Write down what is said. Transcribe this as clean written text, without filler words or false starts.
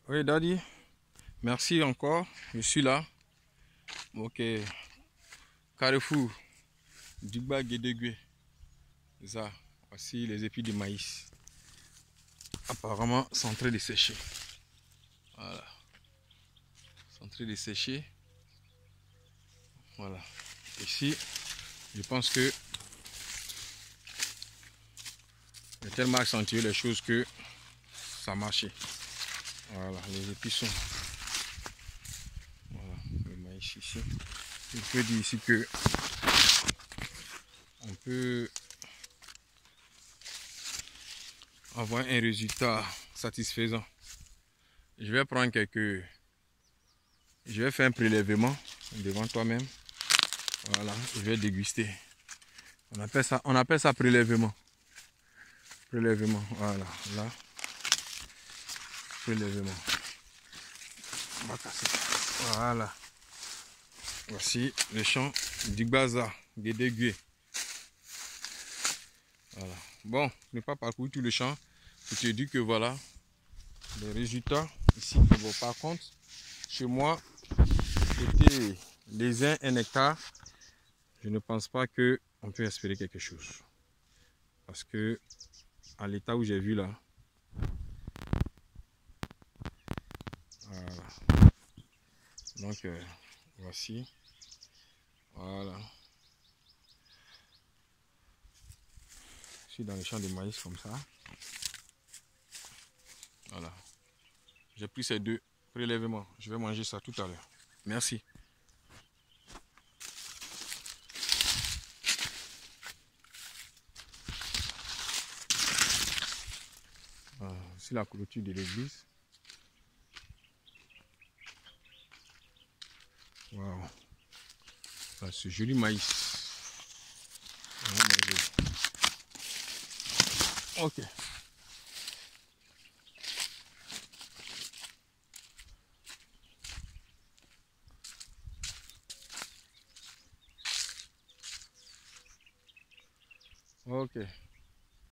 Oui, Daddy, merci encore. Je suis là. Ok, Carrefour, Dugba Guédégué. Ça, voici les épis de maïs. Apparemment, sont en train de sécher. Voilà. Ils sont en train de sécher. Voilà. Ici, je pense que j'ai tellement accentué les choses que ça marchait. Voilà, les épis sont. Voilà, le maïs ici. Je peux dire ici que on peut avoir un résultat satisfaisant. Je vais prendre quelques... Je vais faire un prélèvement devant toi-même. Voilà, je vais déguster. On appelle ça prélèvement. Prélèvement, voilà, là. Prélèvement. On va casser. Voilà. Voici le champ d'Igbaza, Guédégué. Voilà. Bon, je n'ai pas parcouru tout le champ. Je te dis que voilà, les résultats ici. Bon, par contre, chez moi, côté les 1 hectare, je ne pense pas qu'on peut espérer quelque chose. Parce que, à l'état où j'ai vu là, voilà. Donc, voici. Voilà. Je suis dans le champ de maïs comme ça. Voilà. J'ai pris ces 2 prélèvements. Je vais manger ça tout à l'heure. Merci. C'est la clôture de l'église. Waouh. Ce joli maïs. Ok. Ok.